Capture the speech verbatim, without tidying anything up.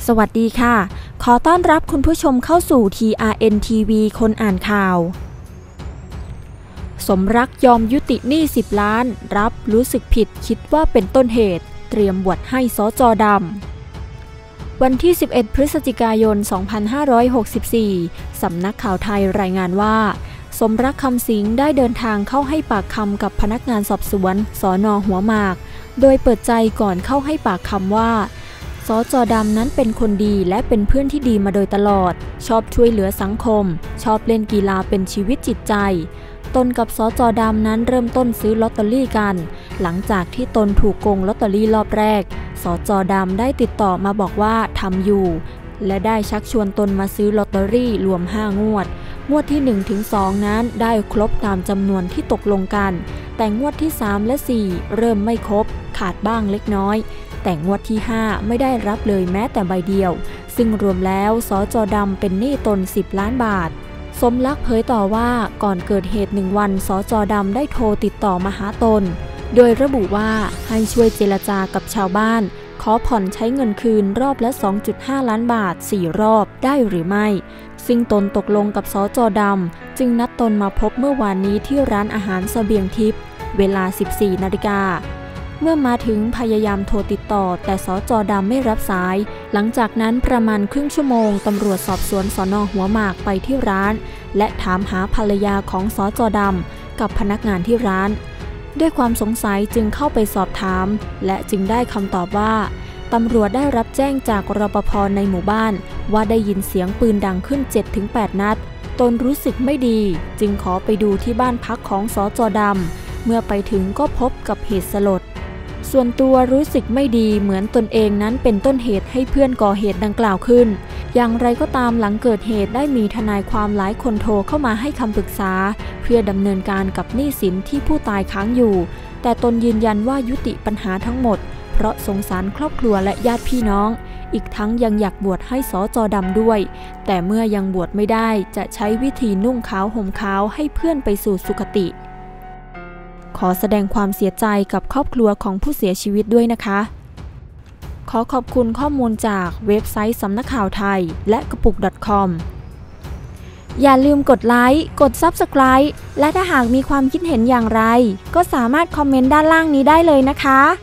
สวัสดีค่ะขอต้อนรับคุณผู้ชมเข้าสู่ ที อาร์ เอ็น ที วี คนอ่านข่าวสมรักยอมยุติหนี้สิบล้านรับรู้สึกผิดคิดว่าเป็นต้นเหตุเตรียมบวชให้สจ.ดำวันที่สิบเอ็ดพฤศจิกายนสองพันห้าร้อยหกสิบสี่สำนักข่าวไทยรายงานว่าสมรักคำสิงได้เดินทางเข้าให้ปากคำกับพนักงานสอบสวนสน.หัวหมากโดยเปิดใจก่อนเข้าให้ปากคำว่าสจ.ดำนั้นเป็นคนดีและเป็นเพื่อนที่ดีมาโดยตลอดชอบช่วยเหลือสังคมชอบเล่นกีฬาเป็นชีวิตจิตใจตนกับสจ.ดำนั้นเริ่มต้นซื้อลอตเตอรี่กันหลังจากที่ตนถูกโกงลอตเตอรี่รอบแรกสจ.ดำได้ติดต่อมาบอกว่าทำอยู่และได้ชักชวนตนมาซื้อลอตเตอรี่รวมห้างวดงวดที่ หนึ่งถึงสอง นั้นได้ครบตามจำนวนที่ตกลงกันแต่งวดที่สามและสี่เริ่มไม่ครบขาดบ้างเล็กน้อยแต่งวดที่ห้าไม่ได้รับเลยแม้แต่ใบเดียวซึ่งรวมแล้วสจ.ดำเป็นหนี้ตนสิบล้านบาทสมรักเผยต่อว่าก่อนเกิดเหตุหนึ่งวันสจ.ดำได้โทรติดต่อมาหาตนโดยระบุว่าให้ช่วยเจรจากับชาวบ้านขอผ่อนใช้เงินคืนรอบละ สองจุดห้า ล้านบาทสี่รอบได้หรือไม่ซึ่งตนตกลงกับสจ.ดำจึงนัดตนมาพบเมื่อวานนี้ที่ร้านอาหารเสบียงทิพย์เวลา สิบสี่นาฬิกาเมื่อมาถึงพยายามโทรติดต่อแต่สจ.ดำไม่รับสายหลังจากนั้นประมาณครึ่งชั่วโมงตำรวจสอบสวนสน.หัวหมากไปที่ร้านและถามหาภรรยาของสจ.ดำกับพนักงานที่ร้านด้วยความสงสัยจึงเข้าไปสอบถามและจึงได้คำตอบว่าตำรวจได้รับแจ้งจากรปภ.ในหมู่บ้านว่าได้ยินเสียงปืนดังขึ้น เจ็ดถึงแปด นัดตนรู้สึกไม่ดีจึงขอไปดูที่บ้านพักของสจ.ดำเมื่อไปถึงก็พบกับเหตุสลดส่วนตัวรู้สึกไม่ดีเหมือนตนเองนั้นเป็นต้นเหตุให้เพื่อนก่อเหตุดังกล่าวขึ้นอย่างไรก็ตามหลังเกิดเหตุได้มีทนายความหลายคนโทรเข้ามาให้คำปรึกษาเพื่อดำเนินการกับหนี้สินที่ผู้ตายค้างอยู่แต่ตนยืนยันว่ายุติปัญหาทั้งหมดเพราะสงสารครอบครัวและญาติพี่น้องอีกทั้งยังอยากบวชให้สจ.ดำด้วยแต่เมื่อยังบวชไม่ได้จะใช้วิธีนุ่งขาวห่มขาวให้เพื่อนไปสู่สุคติขอแสดงความเสียใจกับครอบครัวของผู้เสียชีวิตด้วยนะคะขอขอบคุณข้อมูลจากเว็บไซต์สำนักข่าวไทยและกระปุก .com อย่าลืมกดไลค์กด ซับสไครบ์ และถ้าหากมีความคิดเห็นอย่างไรก็สามารถคอมเมนต์ด้านล่างนี้ได้เลยนะคะ